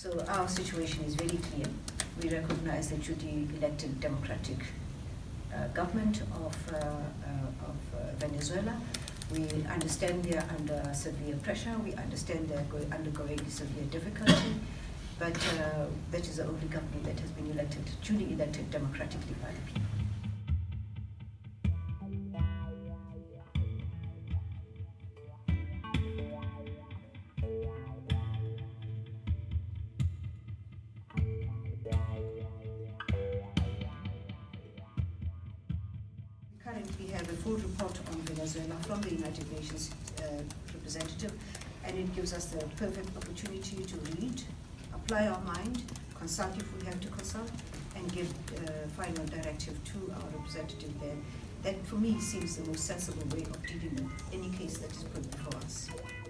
So our situation is very clear. We recognize the duly elected democratic government of Venezuela. We understand they are under severe pressure. We understand they are undergoing severe difficulty. But that is the only government that has been elected, duly elected democratically by the people. Currently have a full report on Venezuela from the United Nations representative, and it gives us the perfect opportunity to read, apply our mind, consult if we have to consult, and give final directive to our representative there. That for me seems the most sensible way of dealing with any case that is put before us.